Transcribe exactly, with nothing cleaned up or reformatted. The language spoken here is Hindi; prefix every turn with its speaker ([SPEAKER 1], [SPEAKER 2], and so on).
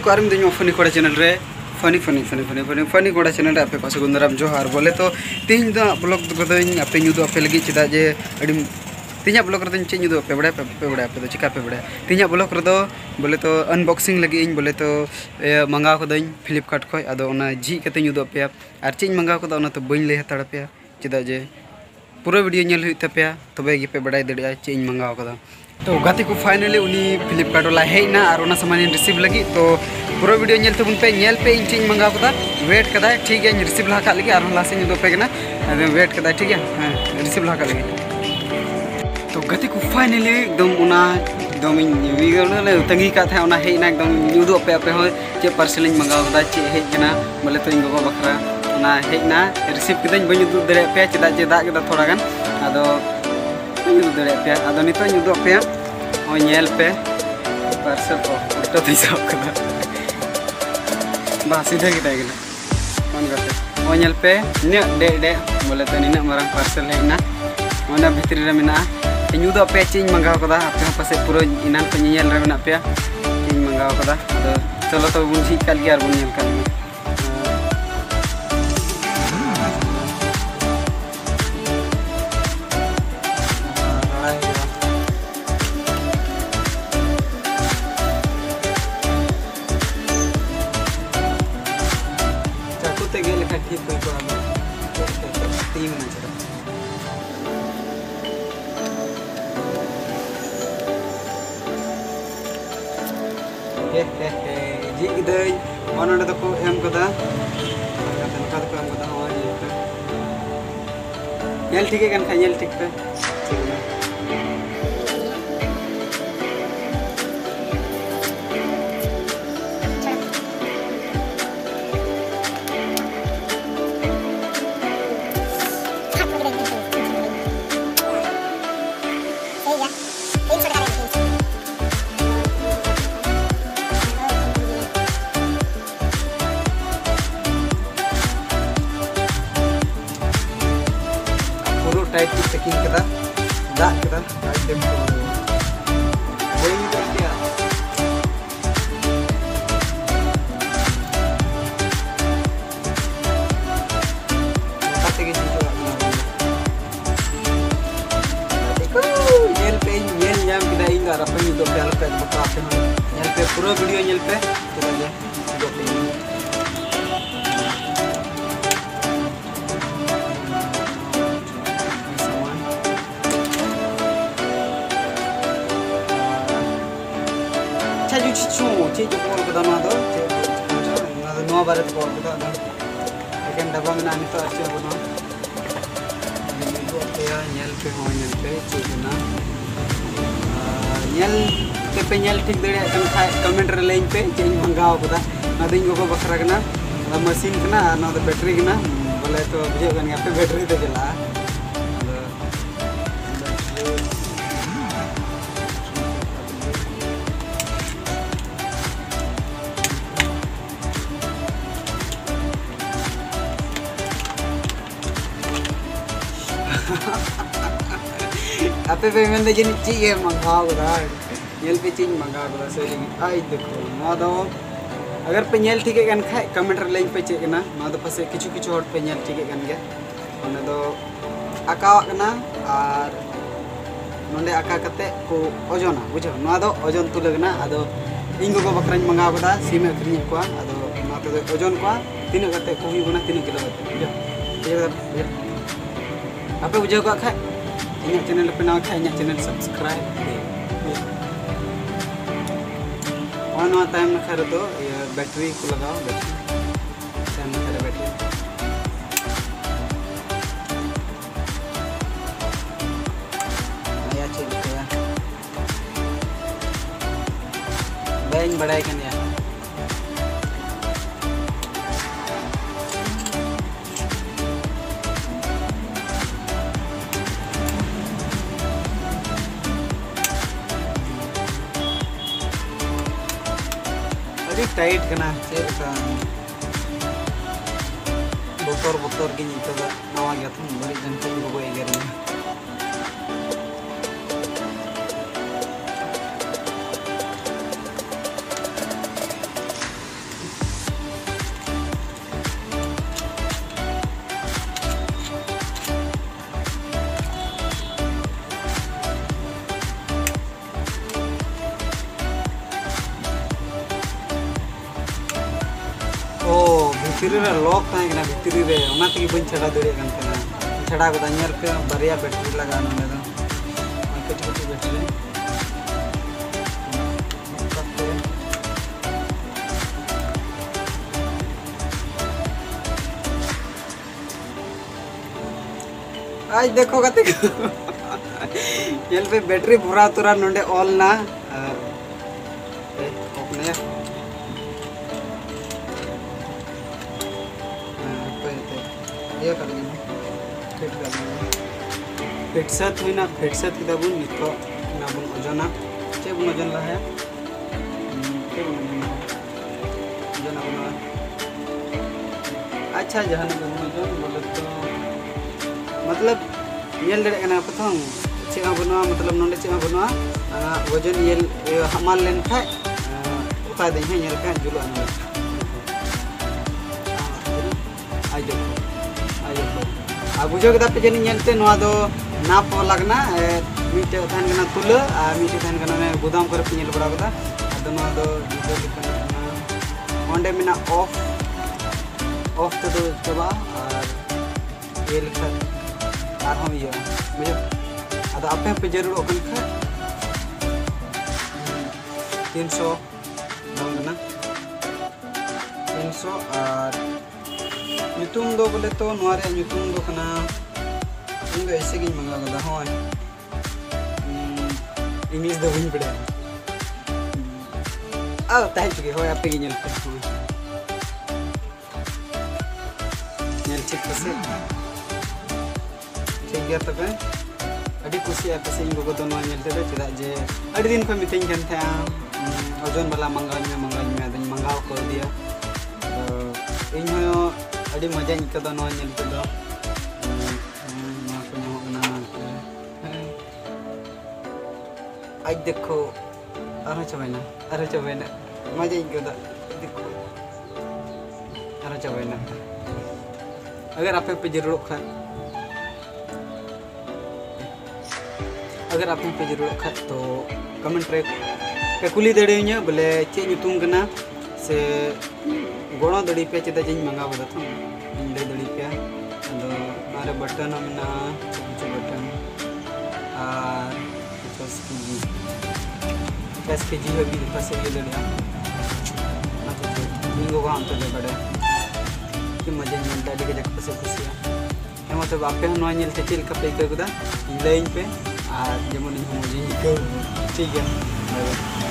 [SPEAKER 1] को आरम दिन फनी कोड़ा चैनल रे funny funny funny funny funny funny कोड़ा चैनल रे आपे को सगुंदराम जोहार बोले तो तीन दो ब्लॉग दो आपे न्यू दो आपे लगी चेदा जे अड़ी तीन ब्लॉग रे चे न्यू दो पे बड़ा पे बड़ा आपे चिका पे बड़ा तीन ब्लॉग रे दो बोले तो अनबॉक्सिंग लगी इन बोले तो मंगाव को दई फ्लिपकार्ट खय आदो ओना जी कते न्यू दो पे आर चे मंगाव को ओना तो बइन लay हताड़ पे चेदा जे पूरा वीडियो नेल हुई तपे तबे गे पे बड़ा दड़िया चे इन मंगाव कदा तो गाते को फाइनली उनी फ्लिपकार्ट वाला हेना और ओना सामान रिसीव लगी तो पूरा वीडियो नेल तबुन पे नेल पे इन चे मंगाव कदा वेट कदा ठीक है रिसीव लहा का लगी और लासे न्यू दो पे गना वेट कदा ठीक है हां रिसीव लहा का लगी तो गति को फाइनली एकदम उना एकदम वीडियो ले तंगी का था उना हेना एकदम न्यू दो पे पे हो चे पार्सल मंगाव कदा चे हेजना बोले तो इंगो बखरा उना हेना रिसीव कदन बኝ दु दरे पे चेदा जे दा कदा थोड़ा गान आदो बኝ दु दरे पे आदो नितो न्यू दो पे ओ नेल पे पार्सल को फोटो दिसाव कदा बा सीधा गिटा गेला फोन करते ओ नेल पे ने डे डे बोले तो निना मारंग पार्सल हेना ओना भितरी रे मेना न्यू दो पे चिंग मंगाव कदा आपे पासे पूरा इनान पे नेल रे मेना पे चिंग मंगाव कदा आदो चलो तो बुन ठीक कर गया और बुन नेल कर ठीक कोई को तीन ना चला हे हे हे जी इदय ओनडे दको एम कदा कतन कद को एम कदा हो नेल ठीक है कन खायल ठीक पे टाइप की पैकिंग कदा दा कदा आइटम को वही तो क्या काटे के चीज देखो नेल पे नेल नाम किदा इंगा अपन दो पे पे बता पे नेल पे पूरा वीडियो नेल पे चला जा दो पे Cucu, cucu pun kita nado, nado barat pun kita nado. Akan dapat mana ni tu asyik pun. Ini tu apa ya? Nyel pe ho nyel pe cucu na. Nyel pe pe nyel ठीक दे रहे हैं कमेंट रे लाइन पे चेंज मंगाओ पता नदो इंगो को बखरा कना मशीन कना नदो बैटरी कना बोले तो बुझे गन पे बैटरी ते चला आपे पे मैंने जन चीज मंगाओ रा नेल पे चीज मंगाओ रा सही आई देखो ना दो अगर पे नेल ठीक है गन खाय कमेंट रे लाइन पे चेक ना ना दो पासे किछु किछु हट पे नेल ठीक है गन गे ओने दो आकाव कना और नोंडे आका कते को ओजोना बुझो ना दो ओजन तु लगना आदो इंगो को बकरा मंगाओ कदा सीम अखरिኝ को आदो ना तो ओजन को तीन कते को हुई बना तीन किलो बुझो ये आपे बुझो को खाय इन चैनल पे ना खाय इन चैनल सब्सक्राइब और ना टाइम ना खरे तो बैटरी को लगाओ बैटरी टाइम ना खरे बैटरी नया चीज है बैंक बढ़ाई कन यार टाइट करना चेका बोतर बोतर के निकला नवा गया था बड़ी जनता को कोई एगर में भितरी रे लॉक ताहे कना भितरी रे ओना तगी बन छड़ा दड़े कन तना छड़ा गदा नेल पे बारिया बैटरी लगा नोने दो कटी कटी बैटरी आज देखो गते नेल पे बैटरी भरा तुरा नोंडे ऑल ना ओपने ये कर दी फिट कर दी फिट साथ हुई ना फिट साथ किदा बुन नितो ना बुन ओजना चे बुन ओजन ला है चे बुन ओजन बुन अच्छा जहां बुन ओजन बोले तो मतलब येल दड़े कना प्रथम चे बुनवा मतलब नोंडे चे बुनवा वजन येल हमाल लेन खा उता दे है येल का जुलो न आजो आ बुझो के पे जनी नेलते नोआ दो नाप लगना मीटे थान कना तुला आ मीटे थान कना ने गोदाम करे पिनेल बड़ा कदा अदो नोआ दो बुझो के कना ओंडे मिना ऑफ ऑफ तो दो चबा और ये लिखा आर हम ये बुझो अदो आपे पे जरूर ओकन खा तीन सौ ना तीन सौ और ᱧᱩᱛᱩᱢ ᱫᱚ ᱵᱚᱞᱮ ᱛᱚ ᱱᱚᱣᱟ ᱨᱮᱭᱟᱜ ᱧᱩᱛᱩᱢ ᱫᱚ ᱠᱟᱱᱟ ᱤᱧ ᱫᱚ ᱮᱥᱮ ᱜᱤᱧ ᱢᱟᱸᱜᱟᱣ ᱠᱟᱫᱟ ᱦᱚᱸ ᱤᱝᱞᱤᱥ ᱫᱚ ᱵᱟᱹᱧ ᱵᱟᱲᱟᱭᱟ ᱟᱣ ᱛᱟᱦᱮᱸ ᱪᱩᱠᱤ ᱦᱳᱭ ᱟᱯᱮ ᱜᱮ ᱧᱮᱞ ᱯᱮ ᱧᱮᱞ ᱴᱷᱤᱠ ᱯᱟᱥᱮ ᱴᱷᱤक ᱜᱮᱭᱟ ᱛᱚᱵᱮ ᱟᱹᱰᱤ ᱠᱩᱥᱤ ᱟᱯᱮ ᱥᱮ ᱤᱧ ᱜᱚᱜᱚ ᱫᱚ ᱱᱚᱣᱟ ᱧᱮᱞ ᱛᱮᱫᱚ ᱪᱮᱫᱟᱜ ᱡᱮ ᱟᱹᱰᱤ ᱫᱤᱱ ᱠᱷᱚᱱ ᱢᱤᱛᱟᱹᱧ ᱠᱟᱱ ᱛᱟᱦᱮᱸᱜᱼᱟ ᱳᱡᱚᱱ ᱵᱟᱞᱟ ᱢᱟᱸᱜᱟᱣ ᱤᱧ ᱢᱮ ᱢᱟᱸᱜᱟᱣ ᱤᱧ ᱢᱮ ᱟᱫᱚᱧ ᱢᱟᱸᱜᱟᱣ ᱠᱚ ᱫᱤᱭᱟ ᱤᱧ ᱦᱚᱸ अड़ी मजा निकदा नवा नेल पे दो ना को ᱧᱟᱢᱚᱜ ᱠᱟᱱᱟ आज देखो अरे चबाइना अरे चबाइना मजा निकदा देखो अरे चबाइना अगर आप पे जरूरत खा अगर आप पे जरूरत खा तो कमेंट रे पे कुली दड़ेኛ बोले चे ᱧᱩᱛᱩᱢ कना से गोड़ा दड़ी पे चेदा जिन मंगा बदा था इंडे दड़ी पे अदो मारे बटन हमना कुछ बटन और पचास केजी पचास केजी होगी पास ये दड़िया अच्छा निगो को हम तो दे बड़े कि मजे मिलता है जगह पे से खुशियां हम तो बापे हम नोआ नेलते चिल का पे कगदा लाइन पे और जेमन इन मजे ठीक है